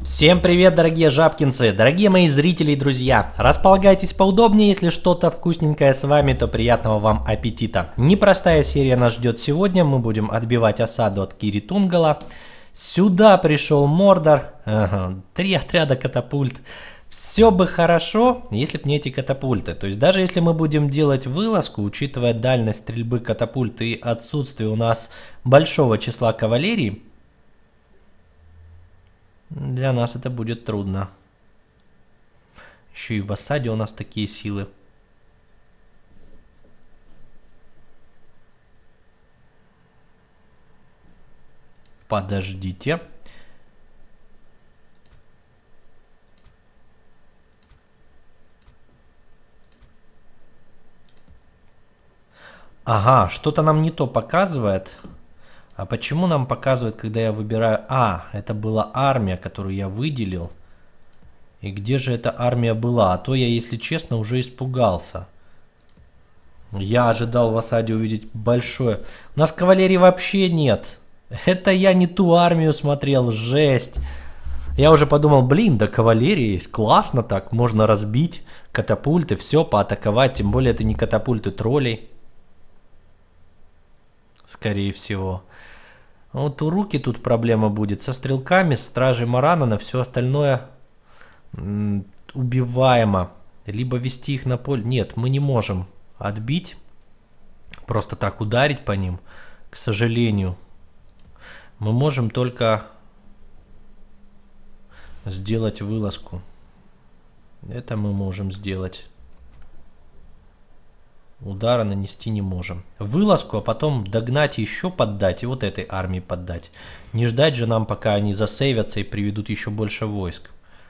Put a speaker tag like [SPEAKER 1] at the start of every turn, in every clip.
[SPEAKER 1] Всем привет, дорогие жабкинцы, дорогие мои зрители и друзья. Располагайтесь поудобнее, если что-то вкусненькое с вами, то приятного вам аппетита. Непростая серия нас ждет сегодня, мы будем отбивать осаду от Кири Тунгала. Сюда пришел Мордор, 3 отряда катапульт. Все бы хорошо, если бы не эти катапульты. То есть даже если мы будем делать вылазку, учитывая дальность стрельбы катапульт и отсутствие у нас большого числа кавалерии, для нас это будет трудно. Еще и в осаде у нас такие силы. Подождите. Ага, что-то нам не то показывает. А почему нам показывает, когда я выбираю... А, это была армия, которую я выделил. И где же эта армия была? А то я, если честно, уже испугался. Я ожидал в осаде увидеть большое... У нас кавалерии вообще нет. Это я не ту армию смотрел, жесть. Я уже подумал, блин, да кавалерия есть, классно так. Можно разбить катапульты, все, поатаковать. Тем более это не катапульты троллей. Скорее всего. Вот у Руки тут проблема будет со стрелками, с стражей Маранана, все остальное убиваемо. Либо вести их на поле. Нет, мы не можем отбить. Просто так ударить по ним, к сожалению. Мы можем только сделать вылазку. Это мы можем сделать. Удара нанести не можем. Вылазку, а потом догнать и еще поддать. И вот этой армии поддать. Не ждать же нам, пока они засейвятся и приведут еще больше войск.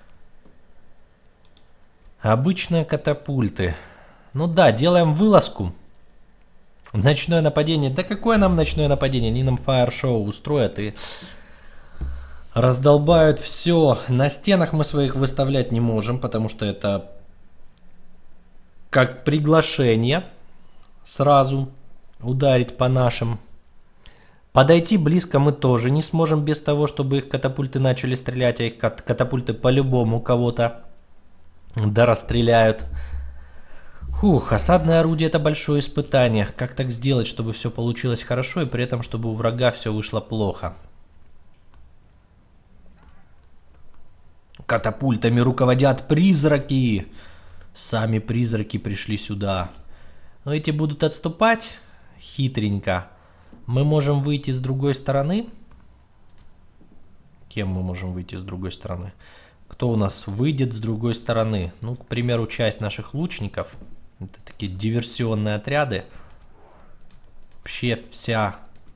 [SPEAKER 1] Обычные катапульты. Ну да, делаем вылазку. Ночное нападение. Да какое нам ночное нападение? Они нам фаер-шоу устроят и раздолбают все. На стенах мы своих выставлять не можем, потому что это как приглашение. Сразу ударить по нашим. Подойти близко мы тоже не сможем без того, чтобы их катапульты начали стрелять, а их катапульты по-любому кого-то да расстреляют. Фух, осадное орудие — это большое испытание. Как так сделать, чтобы все получилось хорошо и при этом, чтобы у врага все вышло плохо? Катапультами руководят призраки. Сами призраки пришли сюда. Но эти будут отступать хитренько. Мы можем выйти с другой стороны. Кем мы можем выйти с другой стороны? Кто у нас выйдет с другой стороны? Ну, к примеру, часть наших лучников. Это такие диверсионные отряды. Вообще вся.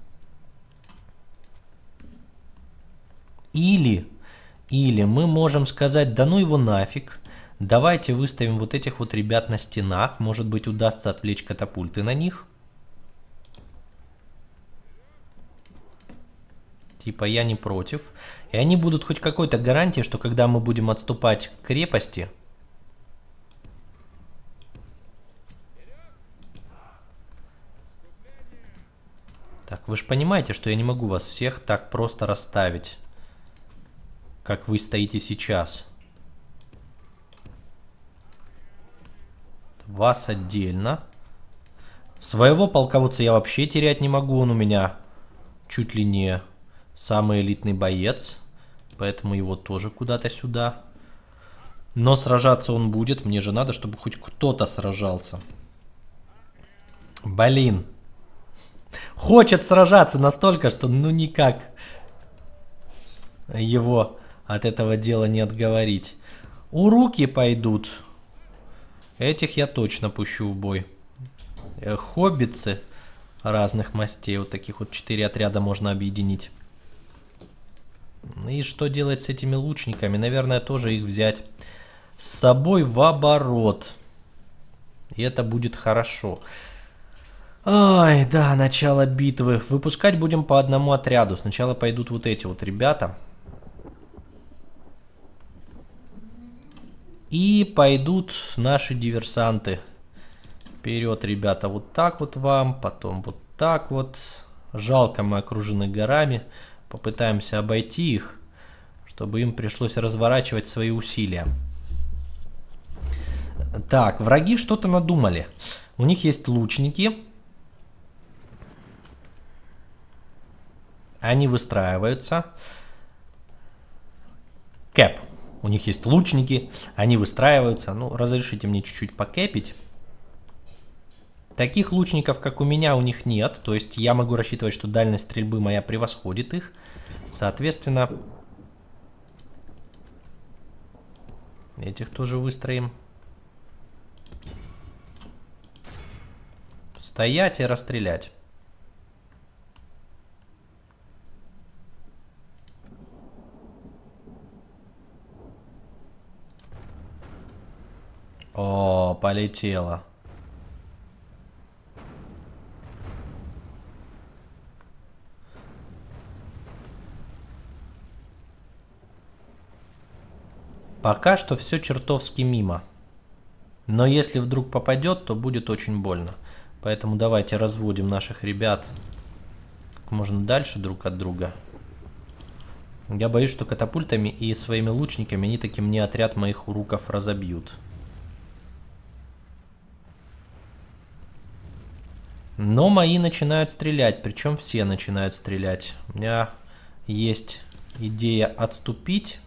[SPEAKER 1] Или мы можем сказать, да ну его нафиг. Давайте выставим вот этих вот ребят на стенах. Может быть, удастся отвлечь катапульты на них. Типа я не против. И они будут хоть какой-то гарантией, что когда мы будем отступать к крепости... Так, вы же понимаете, что я не могу вас всех так просто расставить, как вы стоите сейчас. Вас отдельно. Своего полководца я вообще терять не могу. Он у меня чуть ли не самый элитный боец. Поэтому его тоже куда-то сюда. Но сражаться он будет. Мне же надо, чтобы хоть кто-то сражался. Блин. Хочет сражаться настолько, что ну никак его от этого дела не отговорить. У Руки пойдут. Этих я точно пущу в бой. Хоббитцы разных мастей. Вот таких вот 4 отряда можно объединить. И что делать с этими лучниками? Наверное, тоже их взять с собой в оборот. И это будет хорошо. Ай, да, начало битвы. Выпускать будем по одному отряду. Сначала пойдут вот эти вот ребята. И пойдут наши диверсанты. Вперед, ребята, вот так вот вам, потом вот так вот. Жалко, мы окружены горами. Попытаемся обойти их, чтобы им пришлось разворачивать свои усилия. Так, враги что-то надумали. У них есть лучники. Они выстраиваются. Кэп. У них есть лучники. Они выстраиваются. Ну, разрешите мне чуть-чуть покэпить. Таких лучников, как у меня, у них нет. То есть я могу рассчитывать, что дальность стрельбы моя превосходит их. Соответственно, этих тоже выстроим. Стоять и расстрелять. О, полетело. Пока что все чертовски мимо. Но если вдруг попадет, то будет очень больно. Поэтому давайте разводим наших ребят как можно дальше друг от друга. Я боюсь, что катапультами и своими лучниками они таки мне отряд моих уруков разобьют. Но мои начинают стрелять, причем все начинают стрелять. У меня есть идея отступить.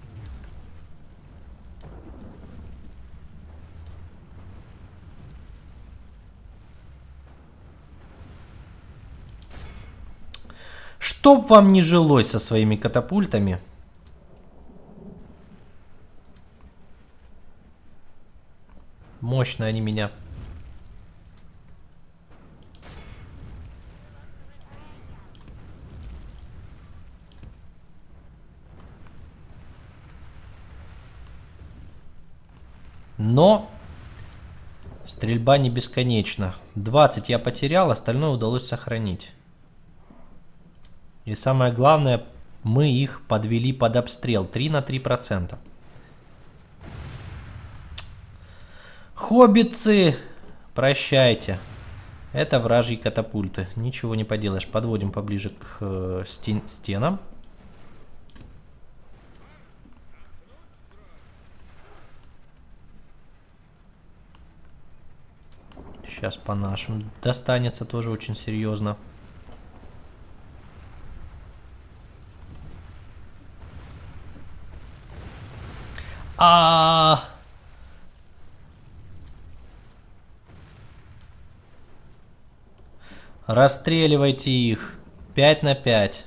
[SPEAKER 1] Чтоб вам не жилось со своими катапультами. Мощно они меня. Но стрельба не бесконечна. 20 я потерял, остальное удалось сохранить. И самое главное, мы их подвели под обстрел. 3 на 3%. Хоббитцы, прощайте. Это вражьи катапульты. Ничего не поделаешь. Подводим поближе к стенам. Сейчас по нашим достанется тоже очень серьезно. Расстреливайте их. 5 на 5.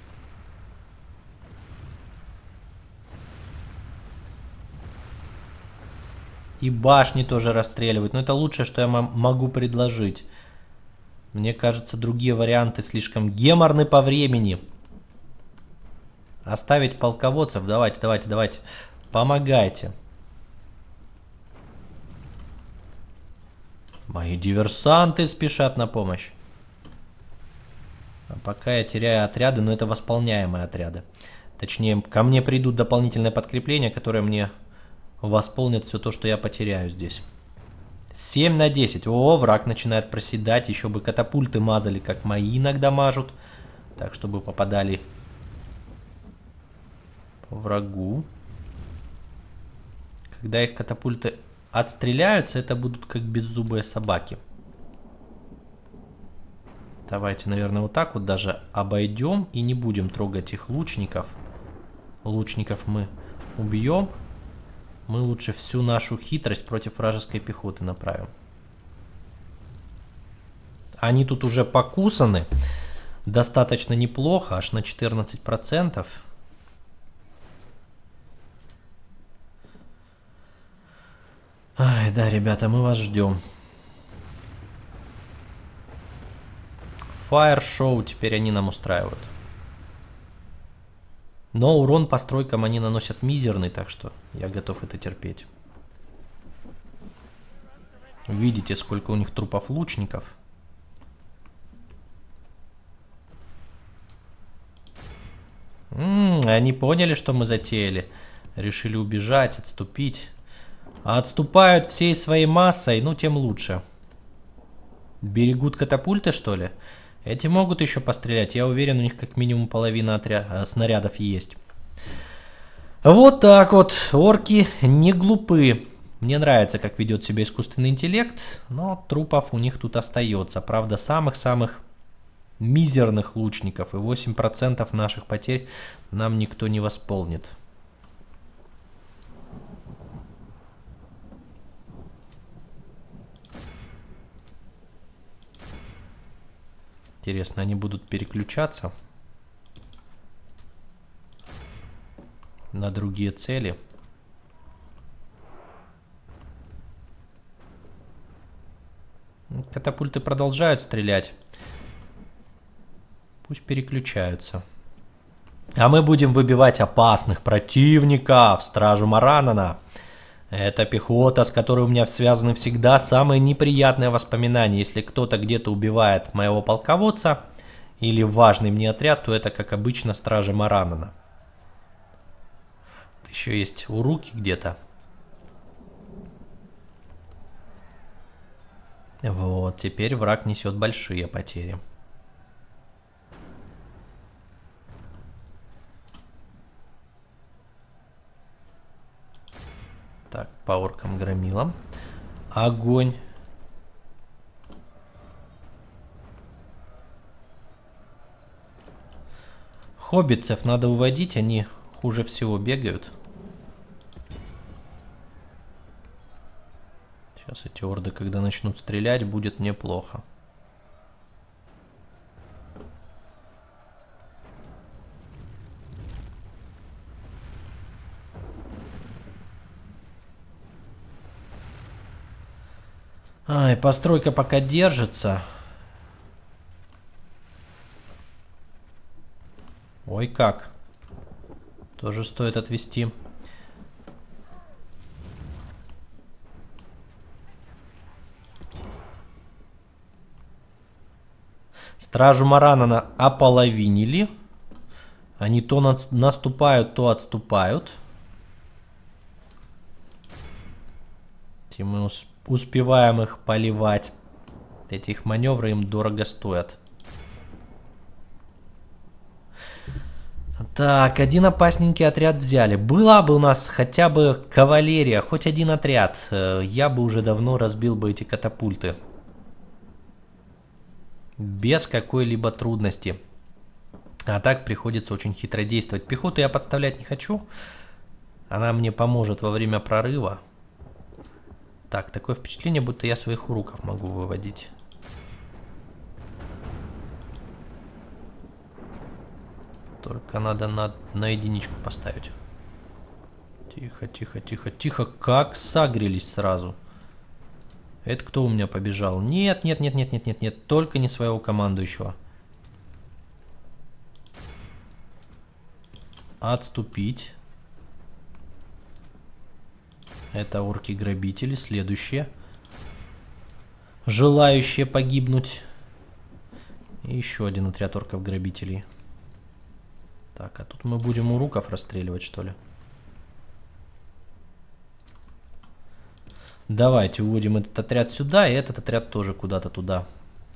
[SPEAKER 1] И башни тоже расстреливать. Но это лучшее, что я могу предложить. Мне кажется, другие варианты слишком геморны по времени. Оставить полководцев. Давайте, давайте, давайте. Помогайте. Мои диверсанты спешат на помощь. А пока я теряю отряды, но это восполняемые отряды. Точнее, ко мне придут дополнительное подкрепление, которое мне восполнит все то, что я потеряю здесь. 7 на 10. О, враг начинает проседать. Еще бы катапульты мазали, как мои иногда мажут. Так, чтобы попадали по врагу. Когда их катапульты отстреляются, это будут как беззубые собаки. Давайте, наверное, вот так вот даже обойдем и не будем трогать их лучников. Лучников мы убьем. Мы лучше всю нашу хитрость против вражеской пехоты направим. Они тут уже покусаны. Достаточно неплохо, аж на 14%. Ай, да, ребята, мы вас ждем. Фаер-шоу теперь они нам устраивают. Но урон по стройкам они наносят мизерный, так что я готов это терпеть. Видите, сколько у них трупов лучников. Они поняли, что мы затеяли. Решили убежать, отступить. А отступают всей своей массой, ну тем лучше. Берегут катапульты, что ли? Эти могут еще пострелять. Я уверен, у них как минимум половина снарядов есть. Вот так вот. Орки не глупы. Мне нравится, как ведет себя искусственный интеллект, но трупов у них тут остается. Правда, самых-самых мизерных лучников. И 8% наших потерь нам никто не восполнит. Интересно, они будут переключаться на другие цели? Катапульты продолжают стрелять. Пусть переключаются. А мы будем выбивать опасных противников. Стражу Маранана. Это пехота, с которой у меня связаны всегда самые неприятные воспоминания. Если кто-то где-то убивает моего полководца или важный мне отряд, то это, как обычно, стражи Маранана. Еще есть уруки где-то. Вот, теперь враг несет большие потери. Так, по оркам-громилам. Огонь. Хоббитцев надо уводить, они хуже всего бегают. Сейчас эти орды, когда начнут стрелять, будет неплохо. Ай, постройка пока держится. Ой, как. Тоже стоит отвести. Стражу Маранана ополовинили. Они то наступают, то отступают. Мы успеваем их поливать. Эти их маневры им дорого стоят. Так, один опасненький отряд взяли. Была бы у нас хотя бы кавалерия, хоть один отряд. Я бы уже давно разбил бы эти катапульты. Без какой-либо трудности. А так приходится очень хитро действовать. Пехоту я подставлять не хочу. Она мне поможет во время прорыва. Так, такое впечатление, будто я своих уруков могу выводить. Только надо на единичку поставить. Тихо, тихо, тихо, тихо. Как сагрились сразу. Это кто у меня побежал? Нет, нет, нет, нет, нет, нет, нет. Только не своего командующего. Отступить. Это орки-грабители. Следующие. Желающие погибнуть. И еще один отряд орков-грабителей. Так, а тут мы будем уруков расстреливать, что ли? Давайте уводим этот отряд сюда, и этот отряд тоже куда-то туда.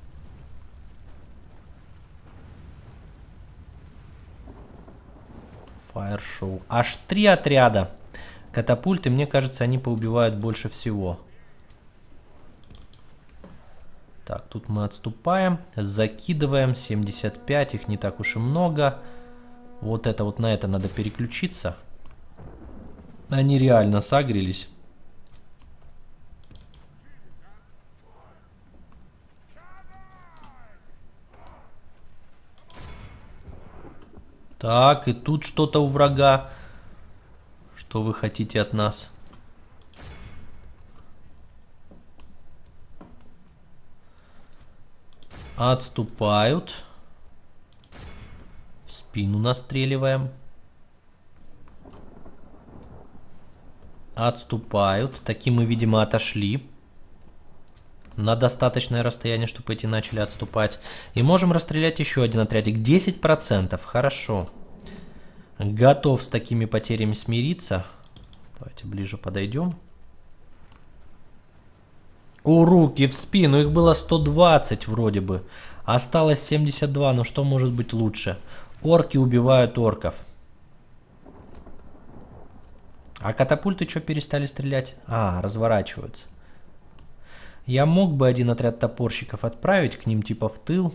[SPEAKER 1] Фаер-шоу. Аж 3 отряда. Катапульты, мне кажется, они поубивают больше всего. Так, тут мы отступаем. Закидываем. 75, их не так уж и много. Вот это вот на это надо переключиться. Они реально сагрились. Так, и тут что-то у врага. Что вы хотите от нас? Отступают. В спину настреливаем. Отступают. Такие мы, видимо, отошли на достаточное расстояние, чтобы эти начали отступать. И можем расстрелять еще один отрядик. 10%. Хорошо. Готов с такими потерями смириться. Давайте ближе подойдем. Уруки в спину. Их было 120 вроде бы. Осталось 72. Но что может быть лучше? Орки убивают орков. А катапульты что перестали стрелять? А, разворачиваются. Я мог бы один отряд топорщиков отправить к ним типа в тыл.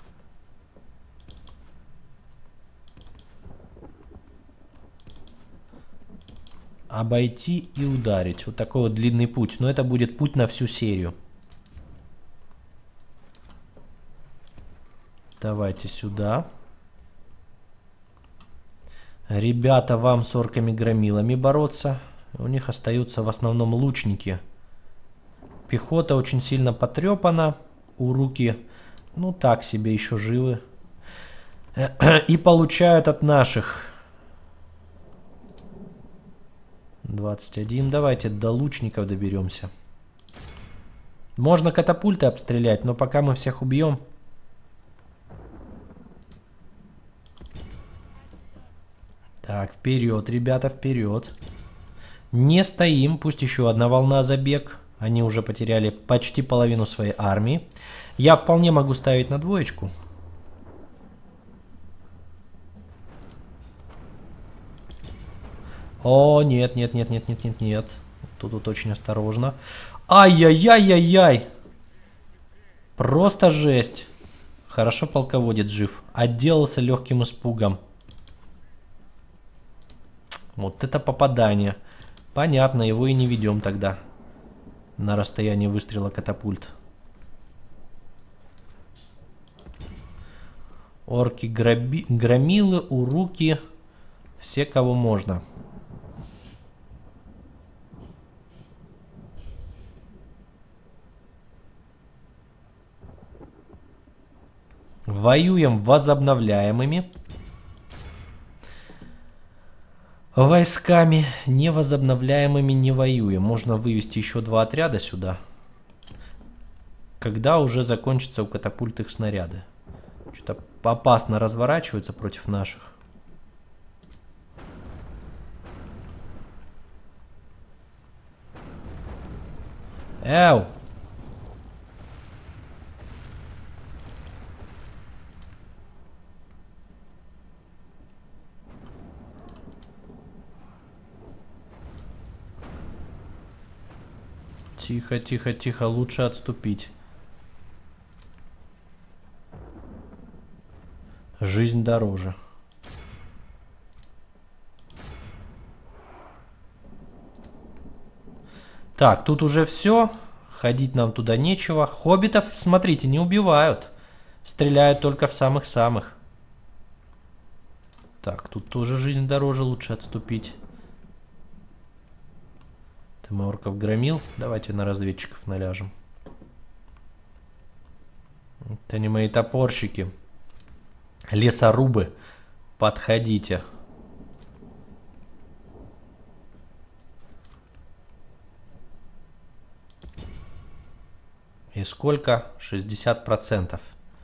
[SPEAKER 1] Обойти и ударить. Вот такой вот длинный путь. Но это будет путь на всю серию. Давайте сюда. Ребята, вам с орками-громилами бороться. У них остаются в основном лучники. Пехота очень сильно потрепана. Уруки, ну так себе, еще живы. И получают от наших 21. Давайте до лучников доберемся. Можно катапульты обстрелять, но пока мы всех убьем. Так, вперед, ребята, вперед. Не стоим, пусть еще одна волна забег. Они уже потеряли почти половину своей армии. Я вполне могу ставить на двоечку. О, нет, нет, нет, нет, нет, нет, нет. Тут очень осторожно. Ай-яй-яй-яй-яй. Просто жесть. Хорошо полководец жив. Отделался легким испугом. Вот это попадание. Понятно, его и не ведем тогда. На расстоянии выстрела катапульт. Орки, громилы, уруки. Все, кого можно. Воюем возобновляемыми войсками. Невозобновляемыми не воюем. Можно вывести еще 2 отряда сюда. Когда уже закончатся у катапульт их снаряды. Что-то опасно разворачиваются против наших. Эу! Тихо, тихо, тихо. Лучше отступить. Жизнь дороже. Так, тут уже все. Ходить нам туда нечего. Хоббитов, смотрите, не убивают. Стреляют только в самых-самых. Так, тут тоже жизнь дороже. Лучше отступить. Ты мы орков громил. Давайте на разведчиков наляжем. Это не мои топорщики. Лесорубы. Подходите. И сколько? 60%.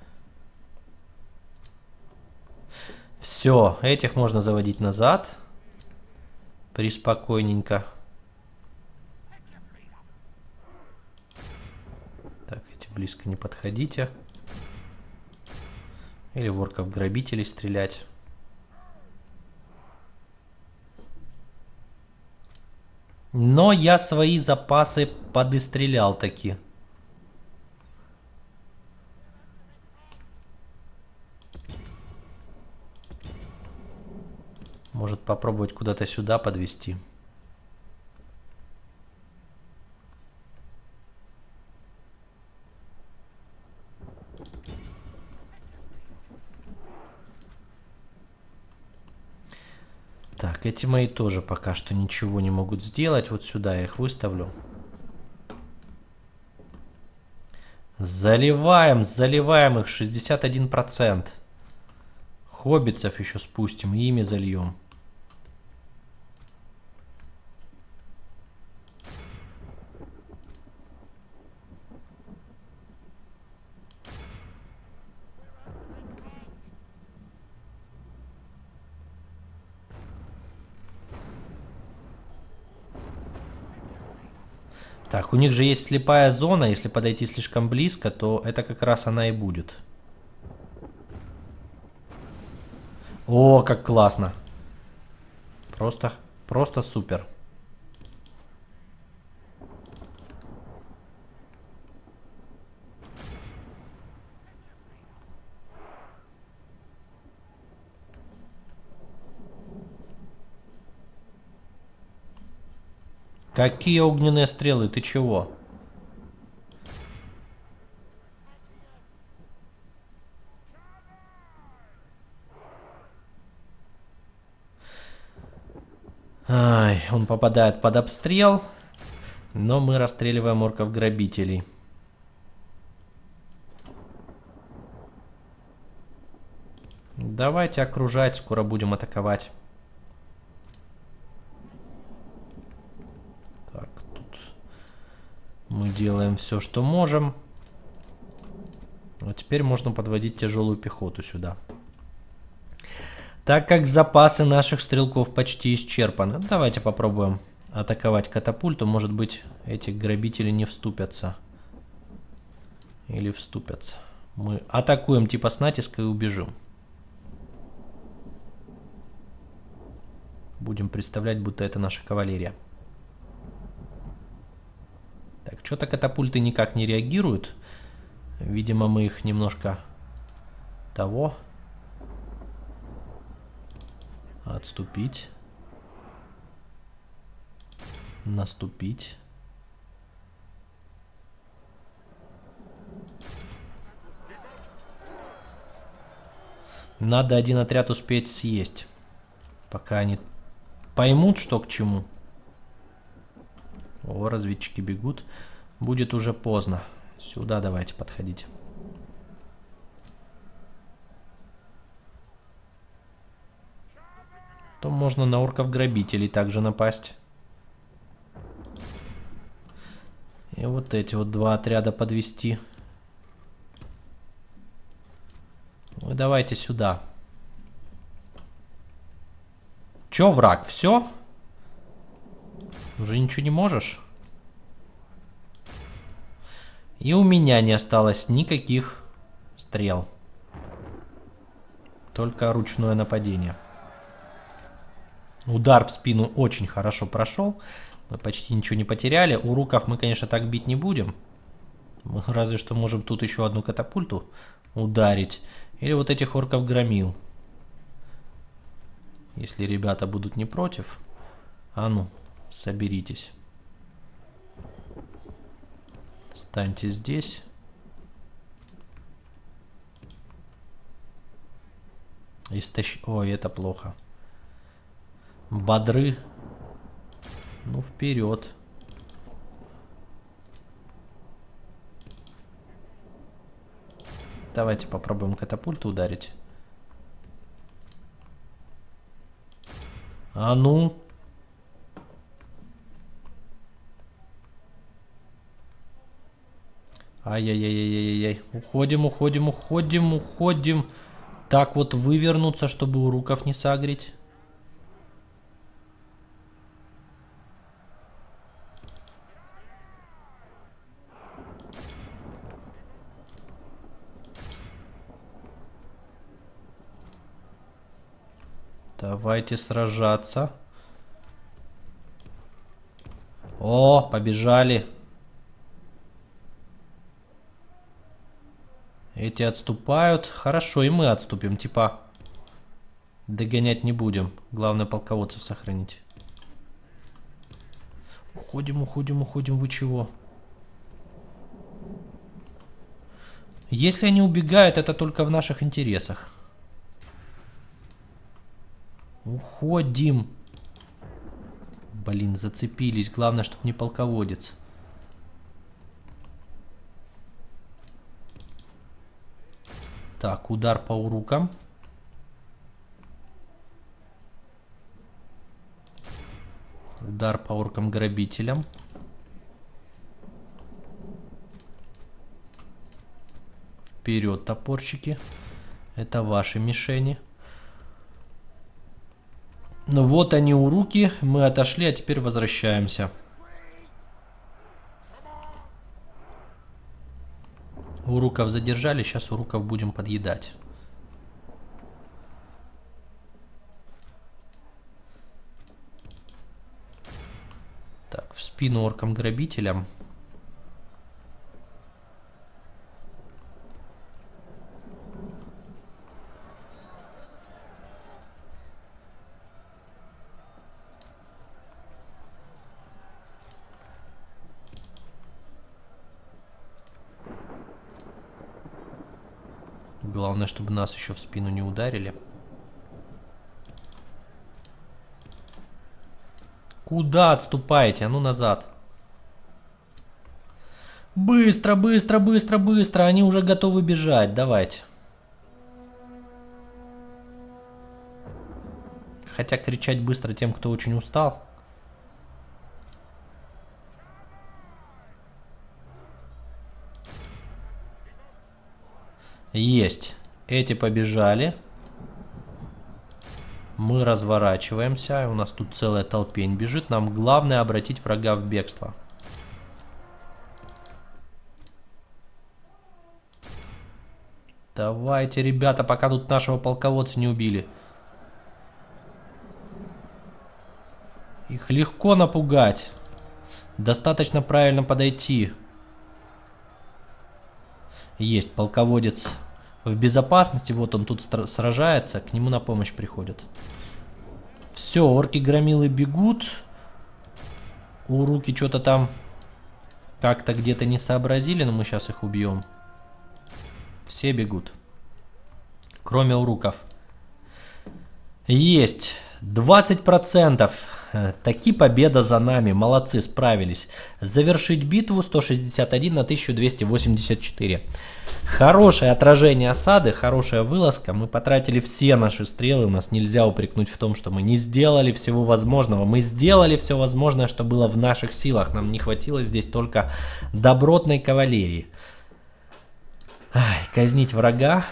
[SPEAKER 1] Все, этих можно заводить назад. Приспокойненько. Так, эти близко не подходите. Или в орков-грабителей стрелять. Но я свои запасы подыстрелял таки. Может попробовать куда-то сюда подвести. Так, эти мои тоже пока что ничего не могут сделать. Вот сюда я их выставлю. Заливаем, заливаем их. 61%. Хоббитцев еще спустим и ими зальем. Так, у них же есть слепая зона. Если подойти слишком близко, то это как раз она и будет. О, как классно. Просто супер. Какие огненные стрелы? Ты чего? Ай, он попадает под обстрел, но мы расстреливаем орков-грабителей. Давайте окружать, скоро будем атаковать. Так, тут мы делаем все, что можем. А теперь можно подводить тяжелую пехоту сюда. Так как запасы наших стрелков почти исчерпаны, давайте попробуем атаковать катапульту. Может быть, эти грабители не вступятся. Или вступятся. Мы атакуем типа с натиска и убежим. Будем представлять, будто это наша кавалерия. Так, что-то катапульты никак не реагируют. Видимо, мы их немножко того. Отступить. Наступить. Надо один отряд успеть съесть, пока они поймут, что к чему. О, разведчики бегут. Будет уже поздно. Сюда давайте подходить. То можно на орков-грабителей также напасть. И вот эти вот два отряда подвести. Вы давайте сюда. Чё, враг, все? Уже ничего не можешь? И у меня не осталось никаких стрел. Только ручное нападение. Удар в спину очень хорошо прошел. Мы почти ничего не потеряли. Уруков мы, конечно, так бить не будем. Мы разве что можем тут еще одну катапульту ударить. Или вот этих орков громил. Если ребята будут не против. А ну, соберитесь. Станьте здесь. Ой, это плохо. Бодры. Ну, вперед. Давайте попробуем катапульту ударить. А ну. Ай-яй-яй-яй-яй-яй. Уходим, уходим, уходим, уходим. Так вот вывернуться, чтобы уруков не сагрить. Давайте сражаться. О, побежали. Эти отступают. Хорошо, и мы отступим. Типа догонять не будем. Главное полководцев сохранить. Уходим, уходим, уходим. Вы чего? Если они убегают, это только в наших интересах. Уходим. Блин, зацепились. Главное, чтобы не полководец. Так, удар по урукам. Удар по оркам-грабителям. Вперед, топорщики. Это ваши мишени. Ну вот они уруки. Мы отошли, а теперь возвращаемся. Уруков задержали, сейчас уруков будем подъедать. Так, в спину оркам-грабителям. Главное, чтобы нас еще в спину не ударили. Куда отступаете? А ну назад. Быстро, быстро, быстро, быстро. Они уже готовы бежать. Давайте. Хотя кричать быстро тем, кто очень устал. Есть. Эти побежали. Мы разворачиваемся. У нас тут целая толпень бежит. Нам главное обратить врага в бегство. Давайте, ребята, пока тут нашего полководца не убили. Их легко напугать. Достаточно правильно подойти. Есть полководец в безопасности. Вот он тут сражается. К нему на помощь приходят. Все, орки-громилы бегут. Уруки что-то там как-то где-то не сообразили, но мы сейчас их убьем. Все бегут. Кроме уруков. Есть. 20%. Таки победа за нами. Молодцы, справились. Завершить битву 161 на 1284. Хорошее отражение осады, хорошая вылазка. Мы потратили все наши стрелы. Нас нельзя упрекнуть в том, что мы не сделали всего возможного. Мы сделали все возможное, что было в наших силах. Нам не хватило здесь только добротной кавалерии. Ай, казнить врага.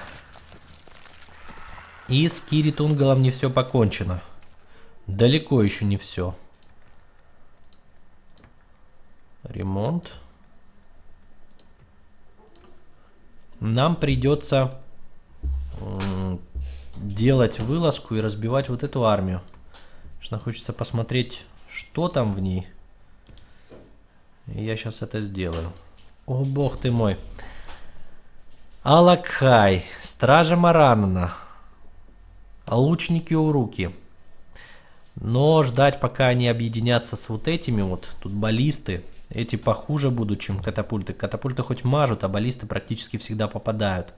[SPEAKER 1] И с Кири-Тунгалом не все покончено. Далеко еще не все. Ремонт. Нам придется делать вылазку и разбивать вот эту армию. Что хочется посмотреть, что там в ней. И я сейчас это сделаю. О, бог ты мой. Алакхай, стража Маранана, лучники Уруки. Но ждать, пока они объединятся с вот этими вот, тут баллисты, эти похуже будут, чем катапульты. Катапульты хоть мажут, а баллисты практически всегда попадают.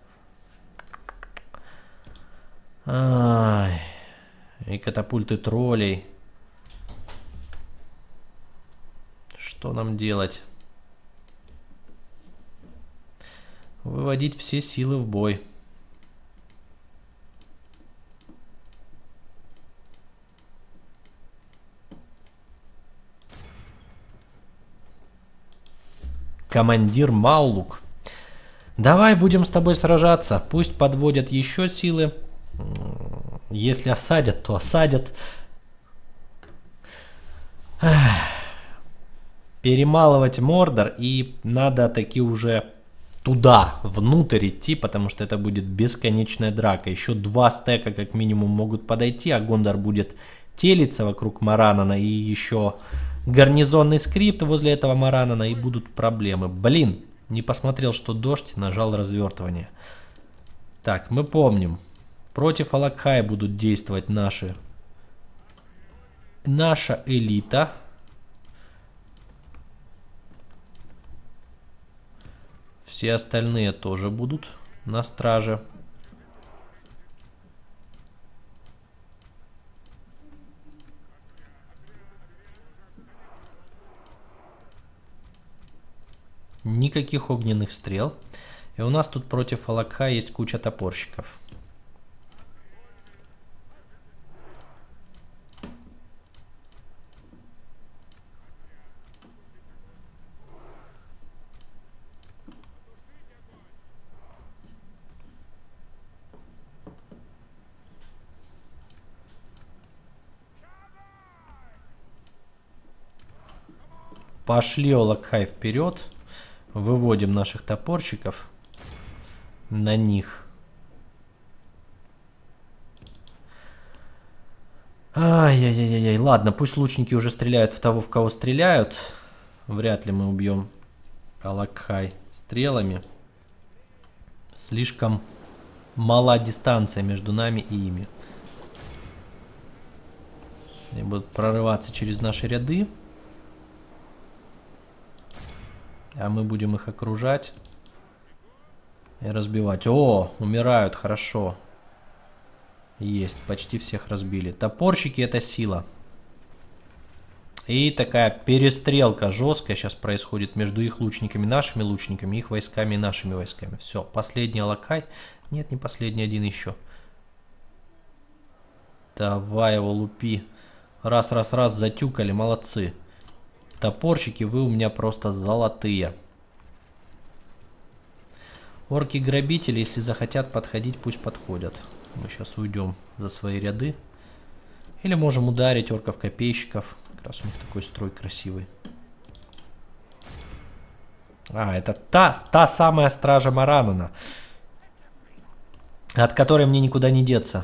[SPEAKER 1] Ай, и катапульты троллей. Что нам делать? Выводить все силы в бой. Командир Маулук. Давай будем с тобой сражаться. Пусть подводят еще силы. Если осадят, то осадят. Перемалывать Мордор. И надо таки уже туда, внутрь идти, потому что это будет бесконечная драка. Еще 2 стека как минимум могут подойти, а Гондор будет телиться вокруг Маранана и еще гарнизонный скрипт возле этого Маранана, и будут проблемы. Блин, не посмотрел, что дождь, нажал развертывание. Так, мы помним. Против Алакхая будут действовать наша элита. Все остальные тоже будут на страже. Никаких огненных стрел. И у нас тут против Алакха есть куча топорщиков. Пошли, Алакхай, вперед. Выводим наших топорщиков на них. Ай-яй-яй-яй. Ладно, пусть лучники уже стреляют в того, в кого стреляют. Вряд ли мы убьем Алакхай стрелами. Слишком мала дистанция между нами и ими. Они будут прорываться через наши ряды. А мы будем их окружать. И разбивать. О, умирают, хорошо. Есть, почти всех разбили. Топорщики — это сила. И такая перестрелка жесткая сейчас происходит между их лучниками, нашими лучниками, их войсками и нашими войсками. Все, последний лакай. Нет, не последний, один еще. Давай его лупи. Раз, затюкали, молодцы. Топорщики, вы у меня просто золотые. Орки-грабители, если захотят подходить, пусть подходят. Мы сейчас уйдем за свои ряды. Или можем ударить орков-копейщиков. Как раз у них такой строй красивый. А, это та самая стража Маранана, от которой мне никуда не деться.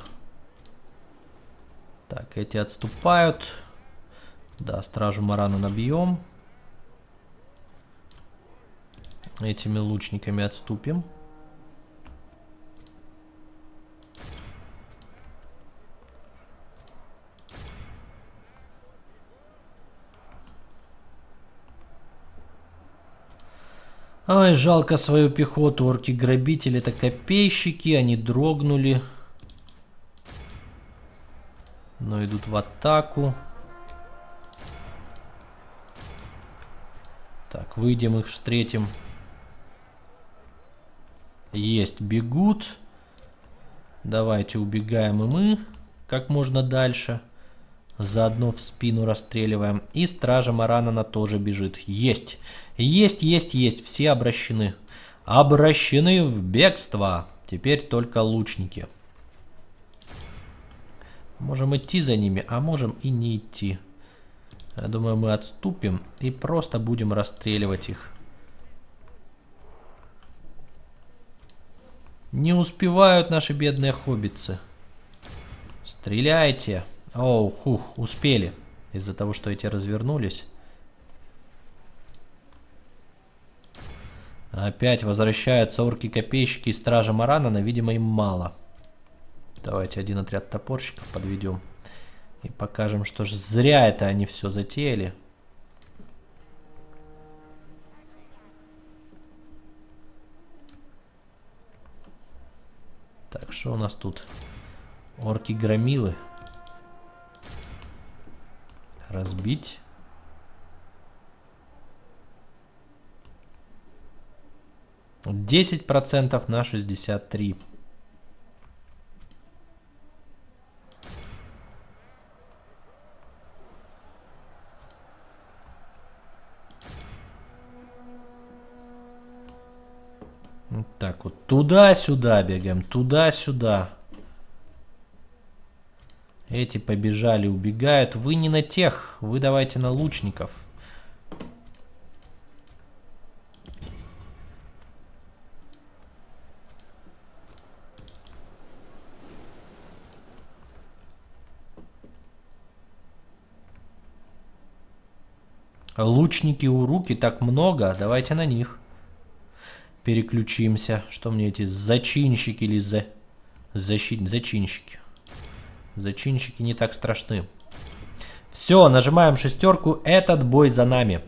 [SPEAKER 1] Так, эти отступают. Да, стражу Маранана бьем. Этими лучниками отступим. Ай, жалко свою пехоту. Орки-грабители — это копейщики. Они дрогнули. Но идут в атаку. Так, выйдем, их встретим. Есть, бегут. Давайте убегаем и мы как можно дальше. Заодно в спину расстреливаем. И стража Маранана тоже бежит. Есть. Есть. Все обращены. Обращены в бегство. Теперь только лучники. Можем идти за ними, а можем и не идти. Я думаю, мы отступим и просто будем расстреливать их. Не успевают наши бедные хоббитцы. Стреляйте. Оу, хух, успели. Из-за того, что эти развернулись. Опять возвращаются орки-копейщики и стража Маранана. Видимо, им мало. Давайте один отряд топорщиков подведем. И покажем, что же зря это они все затеяли. Так, что у нас тут? Орки-громилы. Разбить. %10 на 63. Вот так вот. Туда-сюда бегаем. Туда-сюда. Эти побежали, убегают. Вы не на тех. Вы давайте на лучников. Лучники у руки так много. Давайте на них переключимся. Что мне эти зачинщики или зачинщики? Зачинщики не так страшны. Все, нажимаем шестерку. Этот бой за нами.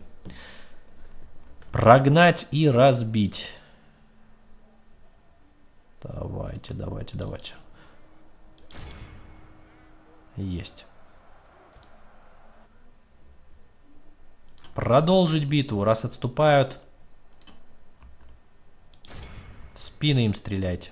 [SPEAKER 1] Прогнать и разбить. Давайте. Есть. Продолжить битву. Раз отступают, в спины им стреляйте.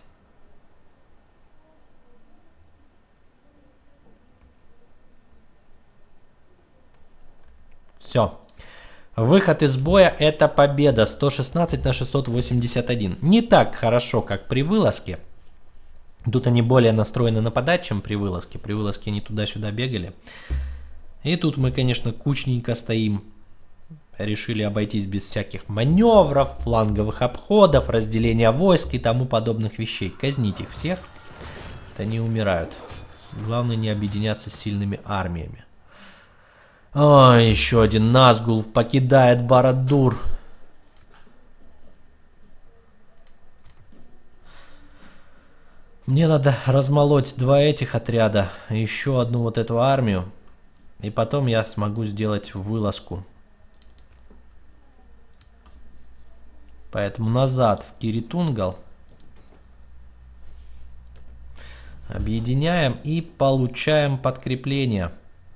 [SPEAKER 1] Все. Выход из боя — это победа. 116 на 681. Не так хорошо, как при вылазке. Тут они более настроены нападать, чем при вылазке. При вылазке они туда-сюда бегали. И тут мы, конечно, кучненько стоим. Решили обойтись без всяких маневров, фланговых обходов, разделения войск и тому подобных вещей. Казнить их всех. Это они умирают. Главное не объединяться с сильными армиями. Ой, еще один Назгул покидает Барад-дûр. Мне надо размолоть два этих отряда, еще одну вот эту армию. И потом я смогу сделать вылазку. Поэтому назад в Киритунгал. Объединяем и получаем подкрепление.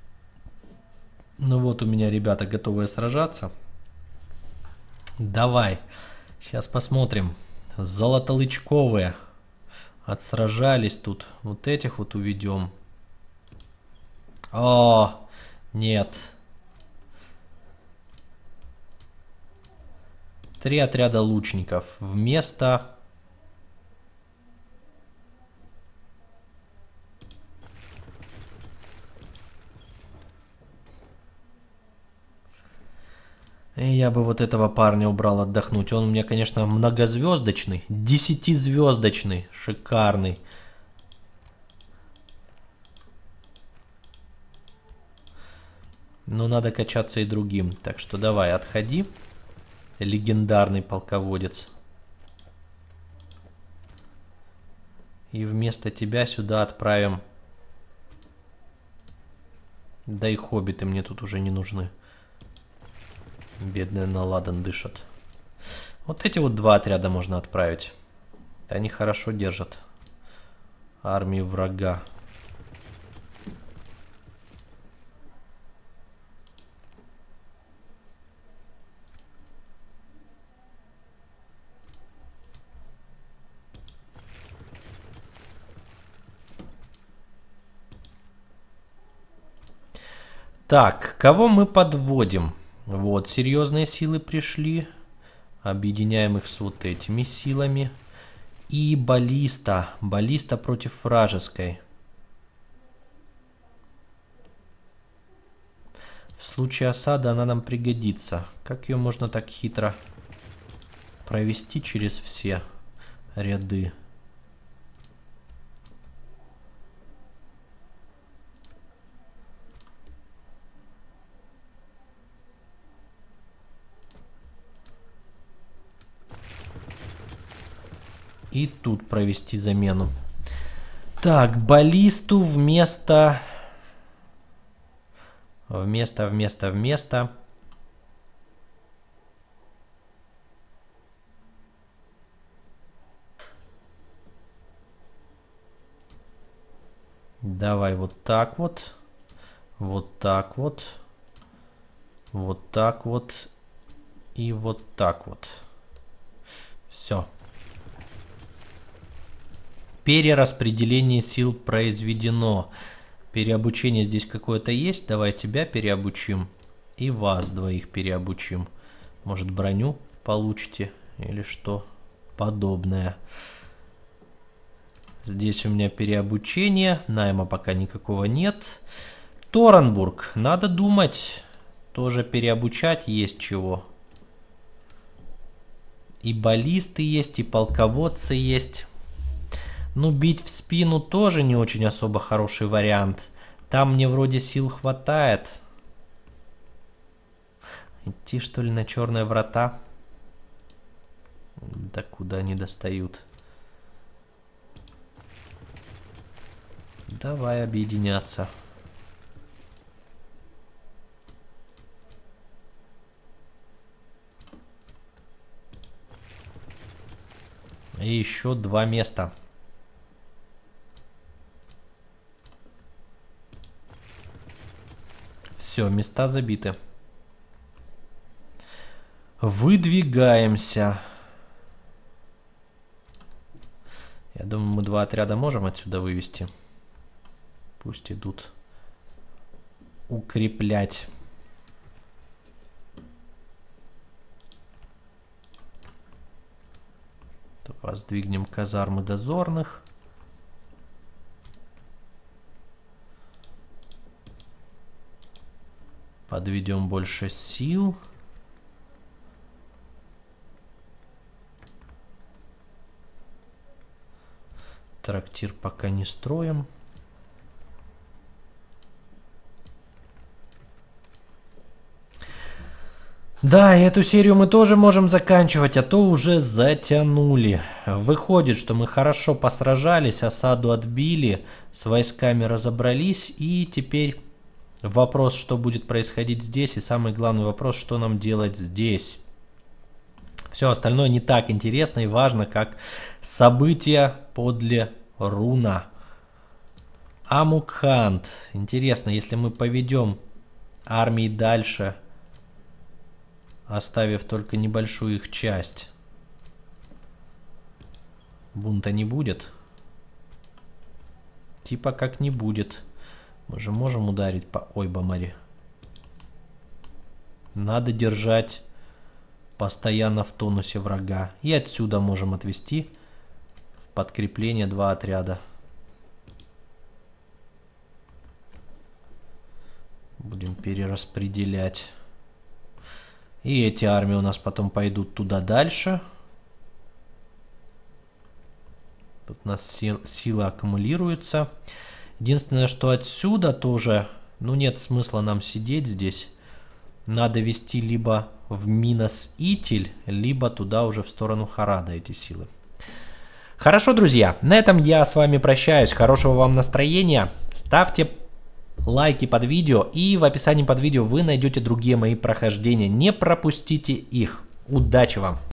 [SPEAKER 1] Ну вот у меня ребята готовые сражаться. Давай. Сейчас посмотрим. Золотолычковые. Отсражались тут. Вот этих вот уведем. О, нет. 3 отряда лучников. Вместо... Я бы вот этого парня убрал отдохнуть. Он у меня, конечно, многозвездочный. 10-звездочный. Шикарный. Но надо качаться и другим. Так что давай, отходи. Легендарный полководец. И вместо тебя сюда отправим... Да и хоббиты мне тут уже не нужны. Бедные на ладан дышат. Вот эти вот 2 отряда можно отправить. Они хорошо держат армию врага. Так, кого мы подводим? Вот, серьезные силы пришли. Объединяем их с вот этими силами. И баллиста. Баллиста против вражеской. В случае осады она нам пригодится. Как ее можно так хитро провести через все ряды? И тут провести замену. Так, баллисту вместо... Вместо. Давай вот так вот. Вот так вот. Вот так вот. И вот так вот. Все. Перераспределение сил произведено. Переобучение здесь какое-то есть. Давай тебя переобучим. И вас двоих переобучим. Может, броню получите или что подобное. Здесь у меня переобучение. Найма пока никакого нет. Торенбург. Надо думать. Тоже переобучать есть чего. И баллисты есть, и полководцы есть. Ну, бить в спину тоже не очень особо хороший вариант. Там мне вроде сил хватает. Идти, что ли, на черные врата? Да куда они достают? Давай объединяться. И еще 2 места. Все, места забиты. Выдвигаемся. Я думаю, мы 2 отряда можем отсюда вывести. Пусть идут укреплять. Воздвигнем казармы дозорных. Подведем больше сил. Трактир пока не строим. Да, и эту серию мы тоже можем заканчивать, а то уже затянули. Выходит, что мы хорошо посражались, осаду отбили, с войсками разобрались, и теперь вопрос, что будет происходить здесь, и самый главный вопрос, что нам делать здесь. Все остальное не так интересно и важно, как события подле Руна. Амукхант. Интересно, если мы поведем армии дальше, оставив только небольшую их часть, бунта не будет? Типа как не будет. Мы же можем ударить по Ойбамаре. Надо держать постоянно в тонусе врага. И отсюда можем отвести в подкрепление 2 отряда. Будем перераспределять. И эти армии у нас потом пойдут туда дальше. Тут у нас сила аккумулируется. Единственное, что отсюда тоже, ну, нет смысла нам сидеть здесь. Надо вести либо в Минас-Итиль, либо туда уже в сторону Харада эти силы. Хорошо, друзья, на этом я с вами прощаюсь. Хорошего вам настроения. Ставьте лайки под видео, и в описании под видео вы найдете другие мои прохождения. Не пропустите их. Удачи вам!